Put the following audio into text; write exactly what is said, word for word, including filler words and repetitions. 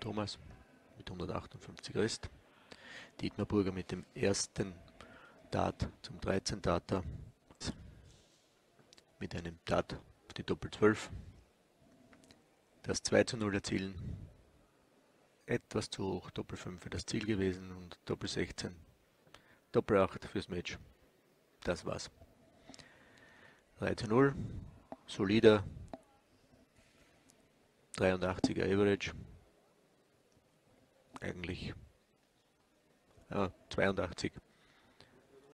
Thomas mit hundertachtundfünfzig Rest. Dietmar Burger mit dem ersten Dart zum dreizehn Darter mit einem Dart auf die Doppel zwölf. Das zwei zu null erzielen. Etwas zu hoch, Doppel fünf für das Ziel gewesen und Doppel sechzehn, Doppel acht fürs Match. Das war's. drei zu null, solider dreiundachtziger Average. Eigentlich ja, zweiundachtzig.